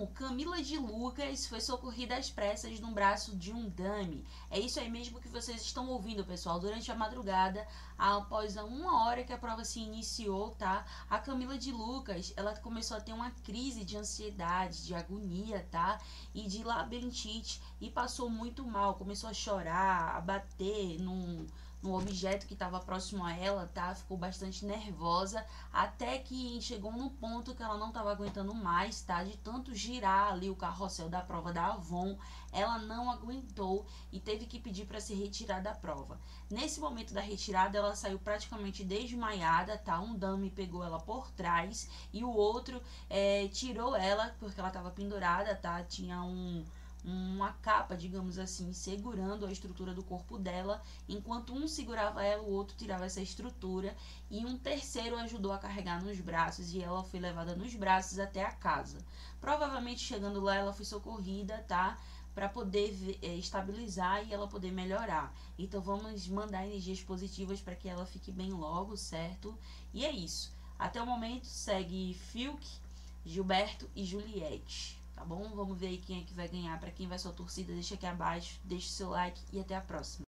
Bom, Camila de Lucas foi socorrida às pressas no braço de um dummy. É isso aí mesmo que vocês estão ouvindo, pessoal. Durante a madrugada, após 1 hora que a prova se iniciou, tá? A Camila de Lucas, ela começou a ter uma crise de ansiedade, de agonia, tá? E de labirintite e passou muito mal. Começou a chorar, a bater no objeto que estava próximo a ela, tá? Ficou bastante nervosa, até que chegou no ponto que ela não estava aguentando mais, tá? De tanto girar ali o carrossel da prova da Avon, ela não aguentou e teve que pedir para se retirar da prova. Nesse momento da retirada, ela saiu praticamente desmaiada, tá? Um dummy pegou ela por trás e o outro tirou ela, porque ela estava pendurada, tá? Tinha uma capa, digamos assim, segurando a estrutura do corpo dela, enquanto um segurava ela, o outro tirava essa estrutura e um terceiro ajudou a carregar nos braços e ela foi levada nos braços até a casa. Provavelmente chegando lá ela foi socorrida, tá? Para poder estabilizar e ela poder melhorar. Então vamos mandar energias positivas para que ela fique bem logo, certo? E é isso. Até o momento segue Fiuk, Gilberto e Juliette. Tá bom? Vamos ver aí quem é que vai ganhar. Para quem vai sua torcida, deixa aqui abaixo, deixa o seu like e até a próxima.